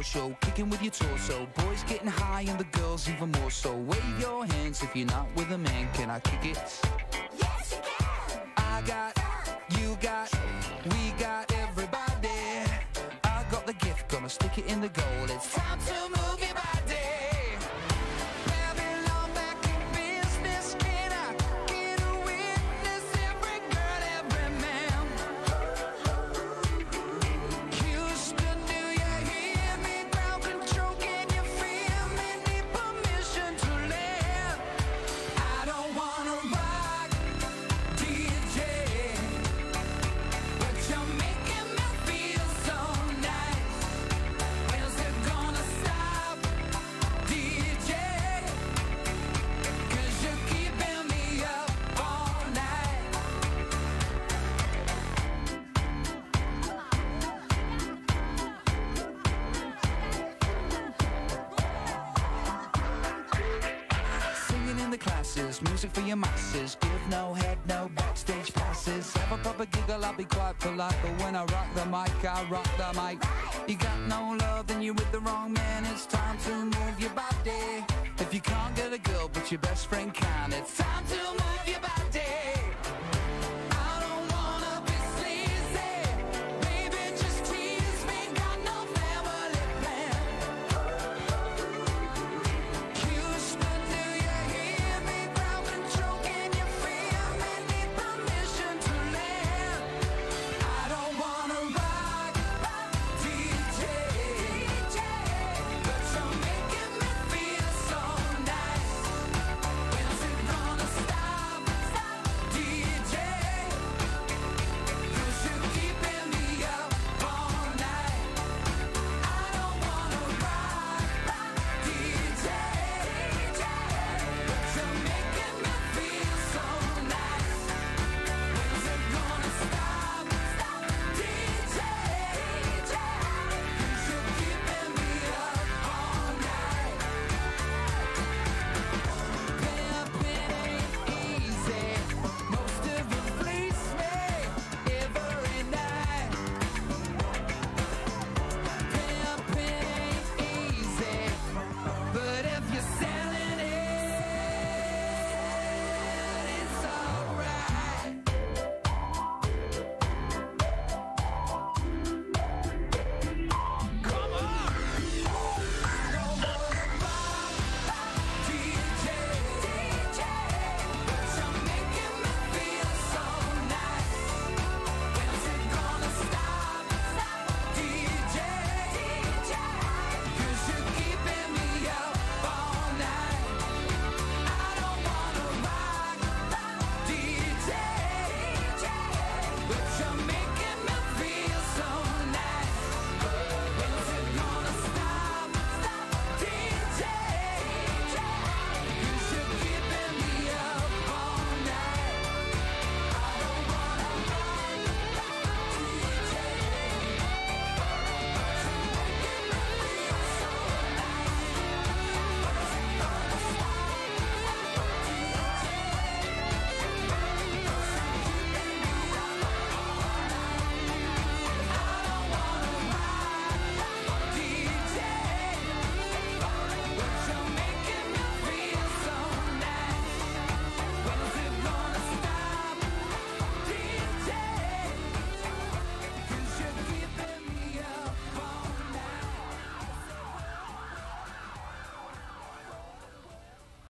show, kicking with your torso. Boys getting high and the girls even more so. Wave your hands if you're not with a man. Can I kick it? Yes, you can. I got, you got, we got everybody. I got the gift, gonna stick it in the goal. It's time to move your body. Music for your masses. Give no head, no backstage passes. Have a proper giggle, I'll be quite polite. But when I rock the mic, I rock the mic. You got no love, then you're with the wrong man. It's time to move your body. If you can't get a girl, but your best friend can, it's time to move your body.